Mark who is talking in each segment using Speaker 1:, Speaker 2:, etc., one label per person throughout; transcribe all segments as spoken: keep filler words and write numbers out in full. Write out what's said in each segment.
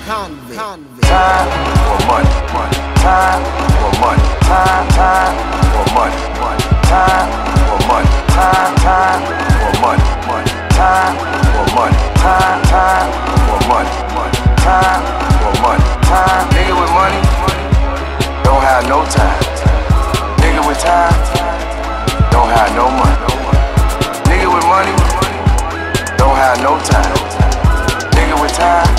Speaker 1: convict.
Speaker 2: Time or money, money, time or money, time, time or money, money, time or money, time, time or money, money, time or money, time, time or money, money, time or money, time. Nigga with money don't have no time. Nigga with time don't have no money. Nigga with money don't have no time. Nigga with time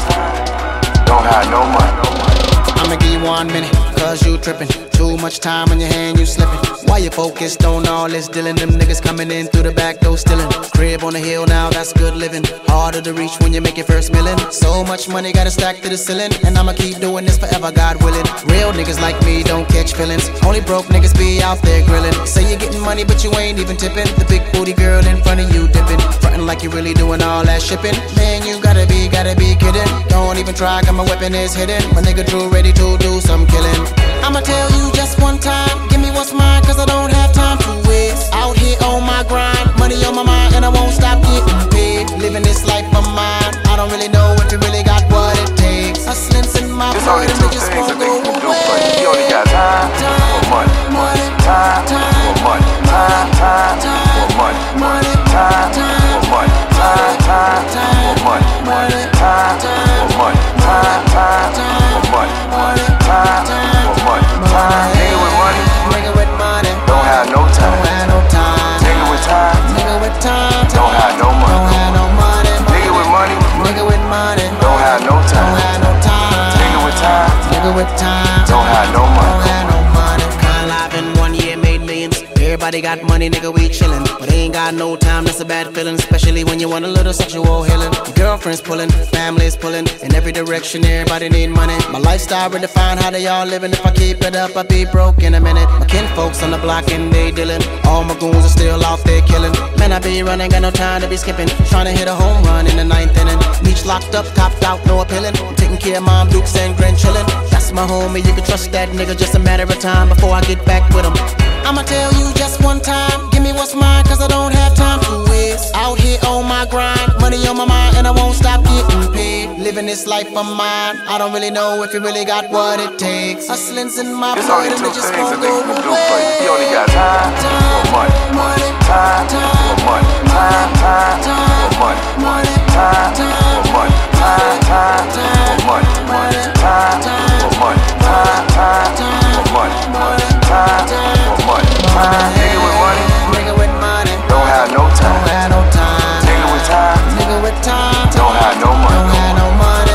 Speaker 2: don't have no money.
Speaker 1: I'ma give you one minute, cause you trippin'. Too much time on your hand, you slippin'. Why you focused on all this dealing? Them niggas coming in through the back door stealing. Crib on the hill now, that's good living. Harder to reach when you make your first millin'. So much money, gotta stack to the ceiling. And I'ma keep doing this forever, God willing. Real niggas like me don't catch feelings. Only broke niggas be out there grillin'. Say you're getting money, but you ain't even tippin'. The big booty girl in front of you dippin'. Frontin' like you really doing all that shipping. Man, you gotta be, gotta be kidding. Don't even try, cause my weapon is hidden. My nigga Drew ready to do some killing. I'ma tell you just one time, give me what's mine, cause I don't have time to waste. Out here on my grind, money on my mind, and I won't stop getting paid. Living this life of mine, I don't really know if you really got what it takes. Hustling's in my blood, and it just won't go away.
Speaker 2: He only got time or money, money, time or money, time, time or money, money, time or money, time, time or money, money, time or money, time, time or money, money, time or money, time. Nigga with money,
Speaker 1: nigga with money,
Speaker 2: don't have no time.
Speaker 1: Don't have no time.
Speaker 2: Nigga with time,
Speaker 1: nigga with time,
Speaker 2: don't have no money.
Speaker 1: Don't have no money.
Speaker 2: Nigga with money,
Speaker 1: nigga with money,
Speaker 2: don't have no time.
Speaker 1: Don't have no time.
Speaker 2: Nigga with time,
Speaker 1: nigga with time,
Speaker 2: don't have no money.
Speaker 1: Don't have no money. Kinda live in one year made millions. Everybody got money, nigga, we chillin'. But ain't got no time, that's a bad feeling. Especially when you want a little sexual healing. Your girlfriend's pulling, family's pulling. In every direction, everybody need money. My lifestyle redefine how they all living. If I keep it up, I'll be broke in a minute. My kin folks on the block and they dealing. All my goons are still out there killing. Man, I be running, got no time to be skipping. Trying to hit a home run in the ninth inning. Meech locked up, copped out, no appealing. Taking care of mom, dukes and grandchillin'. That's my homie, you can trust that nigga. Just a matter of time before I get back with him. I'ma tell you just one time, give me what's mine, cause I don't have time to waste. Out here on my grind, money on my mind, and I won't stop getting paid. Living this life of mine, I don't really know if you really got what it takes. Hustling's in my blood, and it just won't go away.
Speaker 2: He only got time or money, money, time or money, time, time or money, money, time or money, time, time or money, money, time or money, time, time or money, money, time or money. Nigga with money,
Speaker 1: nigga with money,
Speaker 2: don't have no time.
Speaker 1: Don't have no time.
Speaker 2: Nigga with time,
Speaker 1: nigga with time,
Speaker 2: don't have no money.
Speaker 1: Don't have no money.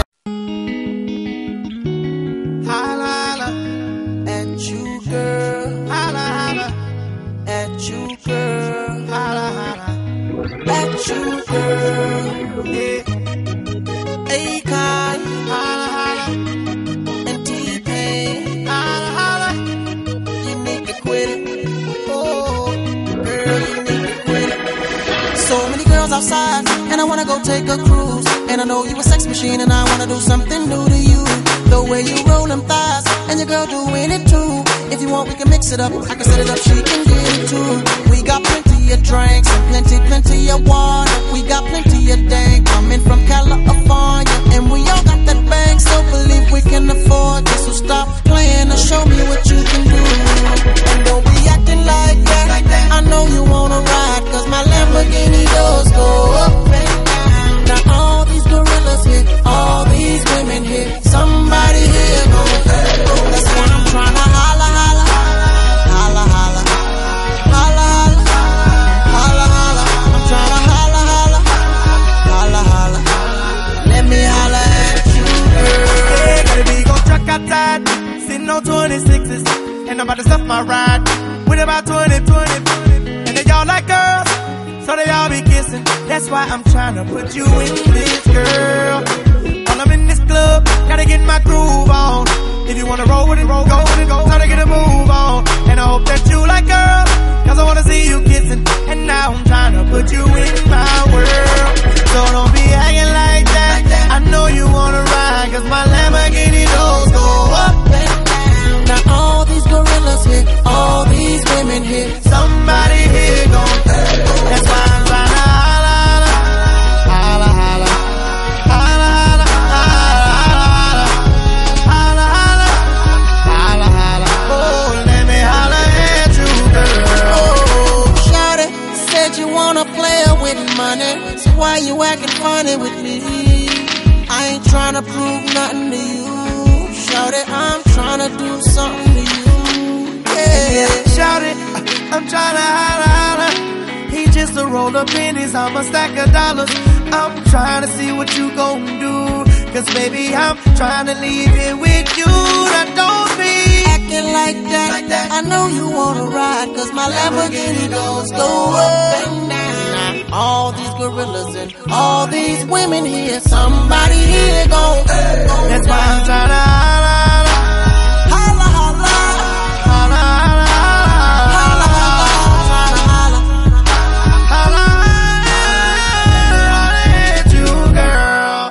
Speaker 3: Holla, holla at you, girl. Holla, holla at you, girl. Holla, holla at you, girl. Yeah. Akon, holla, holla, and T-Pain, holla, holla. You need to quit it. Oh, girl, you need to quit it. So many girls outside, and I wanna go take a cruise. And I know you a sex machine, and I wanna do something new to you. The way you roll them thighs, and your girl doing it too. If you want, we can mix it up. I can set it up, she can get it too. We got plenty of drinks and plenty, plenty of water. We got plenty of dank coming from California, and we all got that bank, so believe we can afford this. So stop playing and show me what you can do. And don't be acting like that. I know you wanna ride, cause my Lamborghini doors go up and down. Now all these gorillas here, all these women here, somebody here gon' that's why I'm tryna holla, holla, holla, holla, holla, holla, holla. I'm tryna holla, holla, holla, holla. Let me holla at you, girl.
Speaker 4: Hey, gotta be gon' truck outside, sitting on twenty-sixes, and I'm about to stuff my ride with about twenty, twenty, and they all like girls, so they all be kissing. That's why I'm tryna put you in this, girl. While I'm in this club, gotta get my groove on. If you wanna roll with it, roll, go with it, go. Time to get a move on. And I hope that you like girls, cause I wanna see you kissing. And now I'm tryna put you in my world. So don't be acting like that. I know you wanna ride, cause my Lamborghini doors go up and down.
Speaker 3: Now all these gorillas here, all these women here,
Speaker 4: somebody here gon' that's why I'm tryna holla, holla, holla, holla, holla, holla, holla, holla.
Speaker 3: tryna prove nothing to you. Shout it, I'm tryna do something to you. Yeah,
Speaker 4: shout it, I'm tryna holla, holla. He just a roll of pennies, I'm a stack of dollars. I'm tryna see what you gon' do. Cause baby, I'm tryna leave it with you. Now don't be
Speaker 3: acting like that. like that. I know you wanna ride, cause my Lamborghini goes go up and down. Now all these gorillas and all these women here, somebody here gon'
Speaker 4: that's why I'm tryna holla,
Speaker 3: holla, holla,
Speaker 4: holla, holla,
Speaker 3: holla, holla,
Speaker 4: holla, holla at you, girl.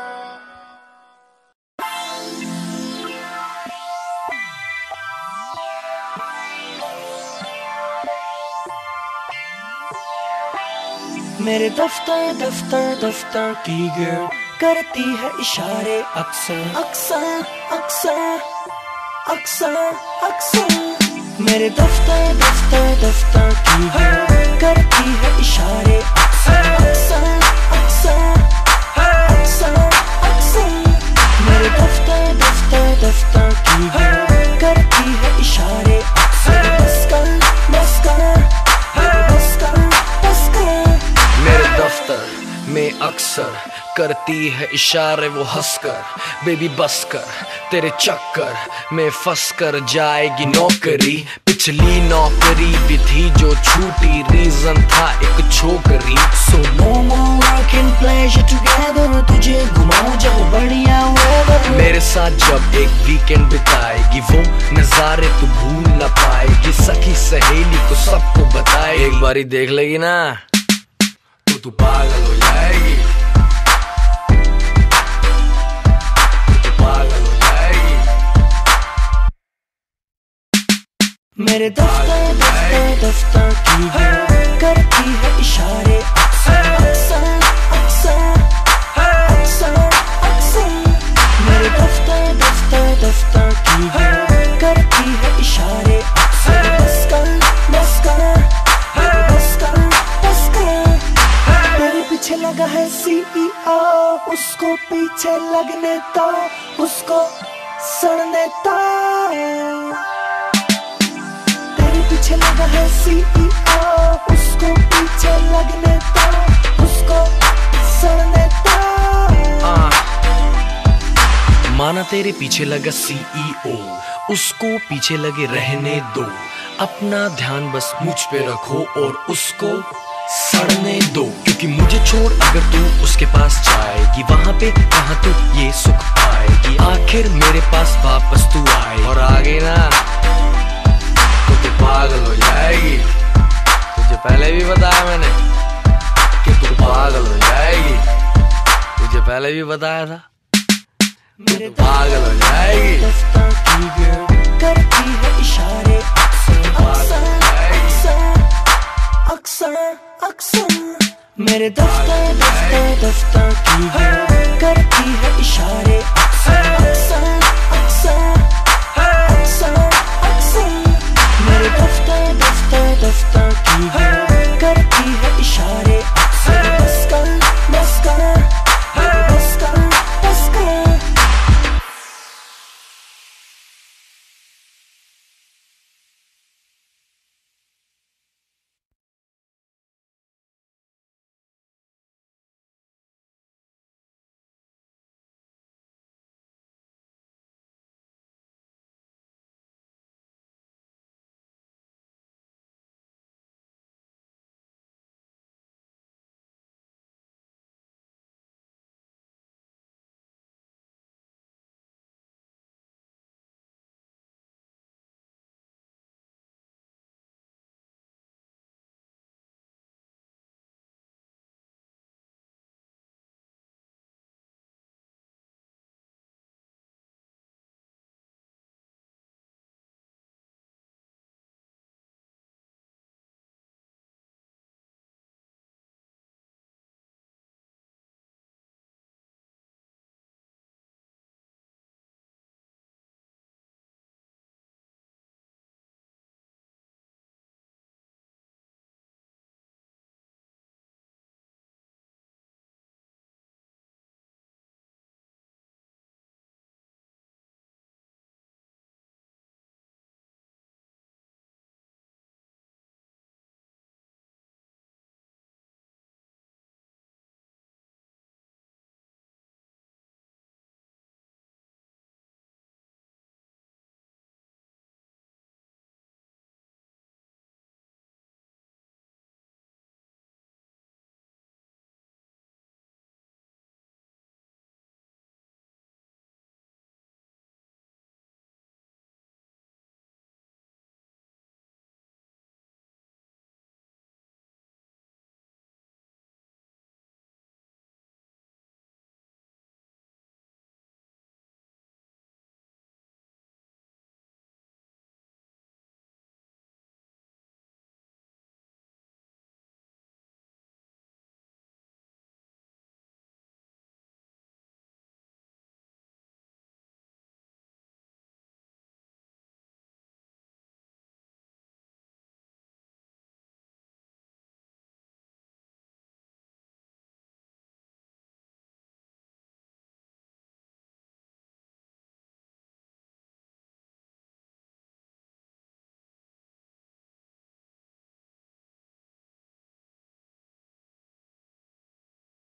Speaker 5: मेरे दफ्तर दफ्तर दफ्तर की girl करती है इशारे अक्सर अक्सर अक्सर अक्सर अक्सर मेरे दफ्तर दफ्तर दफ्तर की गर्ल करती है इशारे अक्सर अक्सर अक्सर अक्सर अक्सर मेरे दफ्तर दफ्तर दफ्तर की गर्ल करती है इशारे अक्सर बस कर बस कर बस कर बस कर
Speaker 6: मेरे दफ्तर में अक्सर करती है इशारे वो हंसकर बेबी बस कर तेरे चक्कर में फंस कर जाएगी नौकरी पिछली नौकरी भी थी जो छूटी रीजन था एक छोकरी
Speaker 5: so no more work and pleasure together तुझे घुमाऊं जब बढ़िया वेदर
Speaker 6: मेरे साथ जब एक वीकेंड बिताएगी वो नजारे तू भूल न पाएगी सखी सहेली को सबको बताए एक बारी देख लेगी ना तो तू पागल हो जाएगी
Speaker 5: मेरे दफ्तर दफ्तर दफ्तर की गर्ल करती है इशारे अक्सर अक्सर अक्सर अक्सर अक्सर मेरे दफ्तर दफ्तर दफ्तर की गर्ल करती है इशारे अक्सर बस कर बस कर बस कर बस कर मेरे पीछे लगा है सीईओ उसको पीछे लगने दो उसको सड़ने दो पीछे लगा है सीईओ उसको पीछे लगने दो उसको सड़ने दो
Speaker 6: माना तेरे पीछे लगा सीईओ उसको पीछे लगे रहने दो अपना ध्यान बस मुझ पे रखो और उसको सड़ने दो क्योंकि मुझे छोड़ अगर तू उसके पास जाएगी वहां पे कहां तू ये सुख पाएगी आखिर मेरे पास वापस तू आए और आगे ना तू पागल हो जाएगी तुझे पहले भी बताया मैंने कि तू पागल हो जाएगी तुझे पहले भी बताया था
Speaker 5: मेरे
Speaker 6: पागल हो जाएगी
Speaker 5: दफ्तर की गर्ल करती है इशारे अक्सर अक्सर अक्सर अक्सर मेरे दफ्तर दफ्तर दफ्तर की गर्ल करती है इशारे